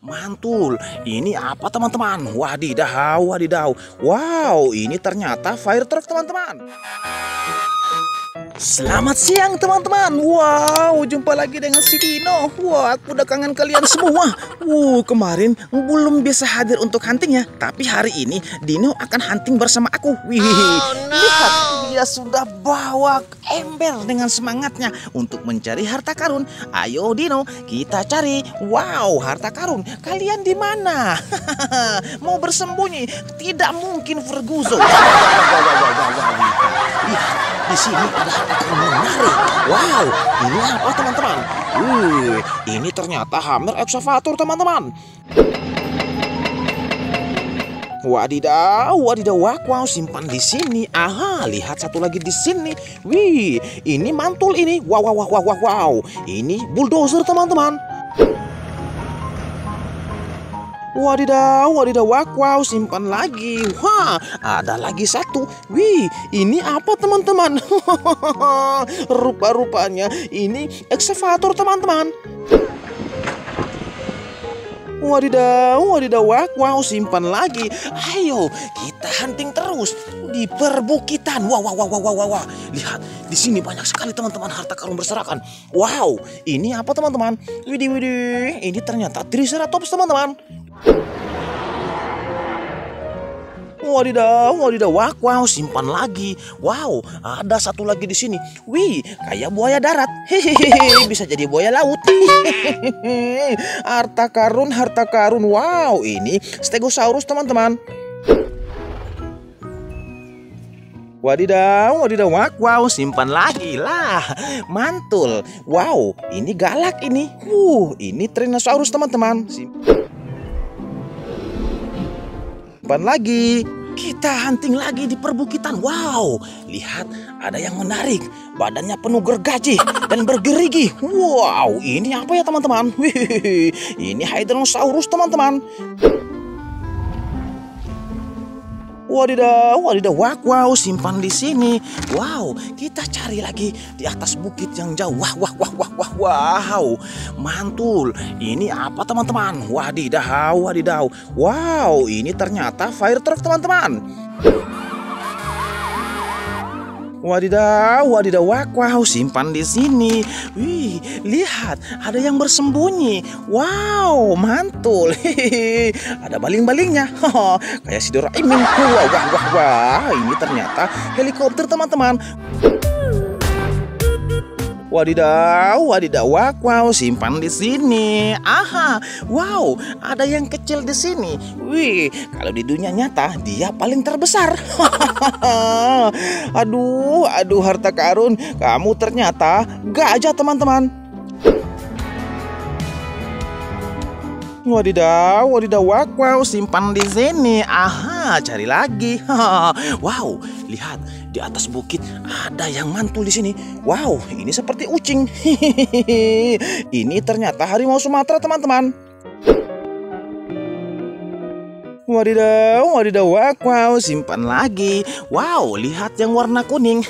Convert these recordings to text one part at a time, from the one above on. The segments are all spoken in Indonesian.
mantul. Ini apa teman-teman? Wadidaw, wadidaw. Wow, ini ternyata fire truck teman-teman. Selamat siang teman-teman. Wow, jumpa lagi dengan si Dino. Wah, aku udah kangen kalian semua. Kemarin belum bisa hadir untuk hunting ya. Tapi hari ini Dino akan hunting bersama aku. Wih, lihat dia sudah bawa ember dengan semangatnya untuk mencari harta karun. Ayo Dino, kita cari. Wow, harta karun. Kalian di mana? Mau bersembunyi? Tidak mungkin Ferguson. Lihat, di sini ada harta karun menarik. Wow, ini apa teman-teman? Ini ternyata hammer excavator teman-teman. Wadidaw, wadidaw, wow, simpan di sini. Aha, lihat satu lagi di sini. Wih, ini mantul ini. Wow. Ini bulldozer teman-teman. Wadidaw, wadidaw, wow, simpan lagi. Wah, ada lagi satu. Wih, ini apa teman-teman? Rupa-rupanya ini excavator teman-teman. Wadidaw, wadidaw, wow, simpan lagi. Ayo, kita hunting terus di perbukitan. Wow. Lihat, di sini banyak sekali teman-teman harta karun berserakan. Wow, ini apa teman-teman? Widih, ini ternyata Triceratops teman-teman. Wadidaw, wow, simpan lagi. Wow, ada satu lagi di sini. Wih, kayak buaya darat. Hehehe, bisa jadi buaya laut. Harta karun. Wow, ini Stegosaurus teman-teman. Wadidaw, wow, simpan lagi lah. Mantul. Wow, ini galak ini. Ini Tyrannosaurus teman-teman. Simpan lagi. Kita hunting lagi di perbukitan. Wow, lihat ada yang menarik. Badannya penuh gergaji dan bergerigi. Wow, ini apa ya teman-teman? Ini Hadrosaurus teman-teman. Wadidaw, wow, simpan di sini. Wow, kita cari lagi di atas bukit yang jauh. Wow, mantul. Ini apa teman-teman? Wadidaw. Wow, ini ternyata fire truck teman-teman. Wadidaw, wow, simpan di sini. Wih, lihat, ada yang bersembunyi. Wow, mantul. Ada baling-balingnya. Kayak si Doraemon. Wah, ini ternyata helikopter teman-teman. Wadidaw, wow, simpan di sini. Aha, wow, ada yang kecil di sini. Wih, kalau di dunia nyata dia paling terbesar. Aduh, harta karun, kamu ternyata gajah teman-teman. Wadidaw, wow, simpan di sini. Aha, cari lagi. Wow, lihat di atas bukit ada yang mantul di sini. Wow, ini seperti ucing. Ini ternyata harimau Sumatera teman-teman. Wadidaw, wow, simpan lagi. Wow, lihat yang warna kuning.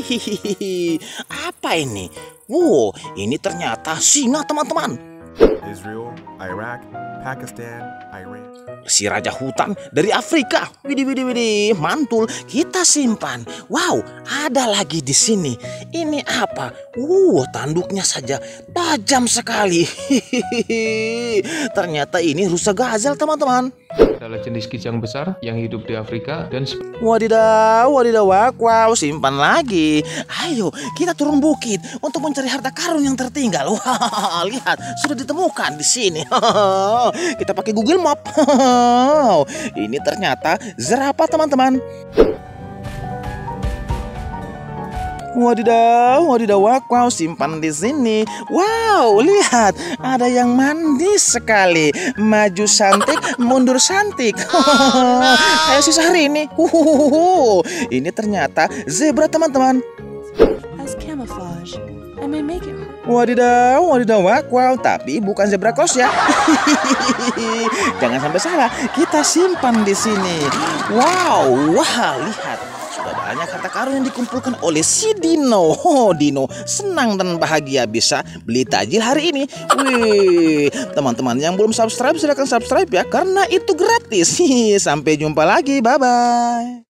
Apa ini? Wow, ini ternyata singa teman-teman. Israel, Iraq, Pakistan, Iran. Si raja hutan dari Afrika. Widih, mantul. Kita simpan. Wow, ada lagi di sini. Ini apa? Tanduknya saja tajam sekali. Ternyata ini rusa gazel teman-teman. Adalah jenis kijang besar yang hidup di Afrika dan Wadidaw, wow, simpan lagi. Ayo, kita turun bukit untuk mencari harta karun yang tertinggal. Wah, lihat, sudah ditemukan di sini. Kita pakai Google Map. Ini ternyata zerafa teman-teman. Wadidaw, wow, simpan di sini. Wow, lihat, ada yang manis sekali. Maju santik, mundur santik. Kayak si Syahrini. Ini ternyata zebra teman-teman. Wadidaw, wow, tapi bukan zebra cross ya. Jangan sampai salah. Kita simpan di sini. Wow, lihat. Sudah banyak harta karun yang dikumpulkan oleh si Dino. Oh, Dino senang dan bahagia bisa beli tajil hari ini. Wih, teman-teman yang belum subscribe silahkan subscribe ya, karena itu gratis. Sampai jumpa lagi, bye-bye.